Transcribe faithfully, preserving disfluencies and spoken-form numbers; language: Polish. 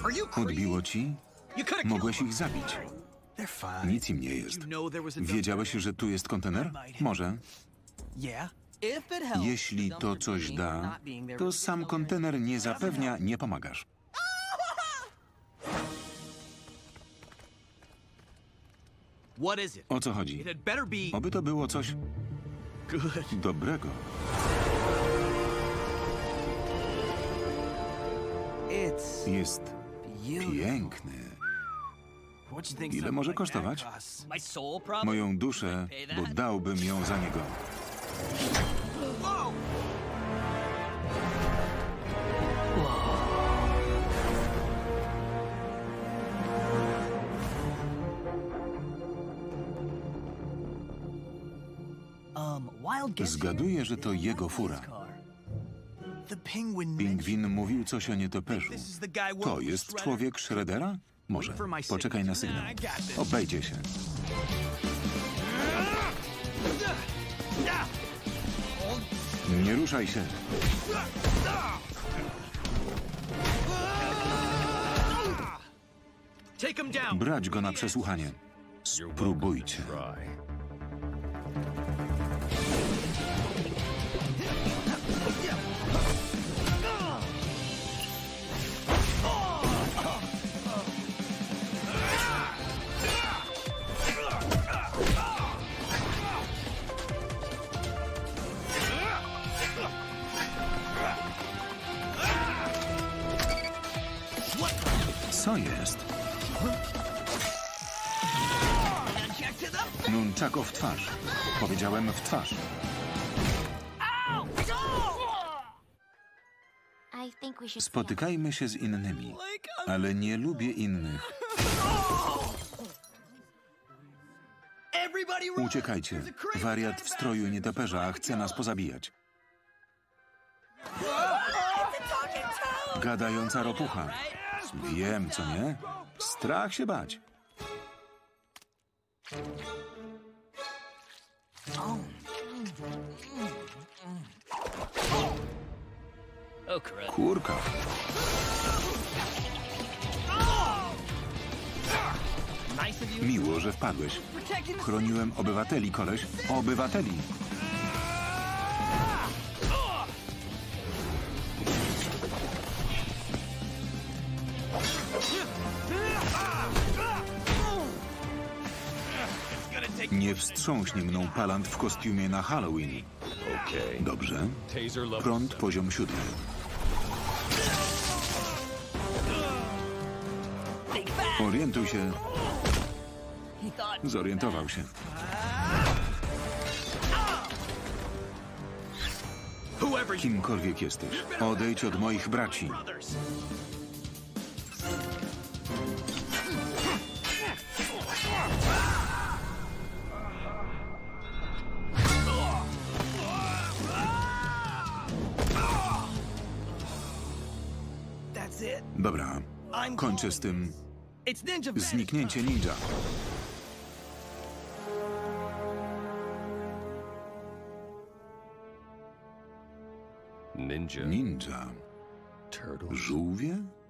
Odbiło ci? Mogłeś ich zabić. Nic im nie jest. Wiedziałeś, że tu jest kontener? Może. Jeśli to coś da, to sam kontener nie zapewnia, nie pomagasz. O co chodzi? Oby to było coś dobrego. Jest piękny. Ile może kosztować? Moją duszę, bo dałbym ją za niego. Zgaduję, że to jego fura. Pingwin mówił coś o nietoperzu. To jest człowiek Shreddera? Może. Poczekaj na sygnał. Obejdzie się. Nie ruszaj się. Brać go na przesłuchanie. Spróbujcie. Co jest? Nunchako w twarz. Powiedziałem w twarz. Spotykajmy się z innymi, ale nie lubię innych. Uciekajcie. Wariat w stroju nietoperza chce nas pozabijać. Gadająca ropucha. Wiem, co nie? Strach się bać. Kurka. Miło, że wpadłeś. Chroniłem obywateli, koleś. Obywateli. Nie wstrząśnie mną palant w kostiumie na Halloween. Dobrze. Prąd poziom siódmy. Orientuj się. Zorientował się. Kimkolwiek jesteś, odejdź od moich braci. Dobra, kończę z tym. Zniknięcie ninja. Ninja. Żółwie?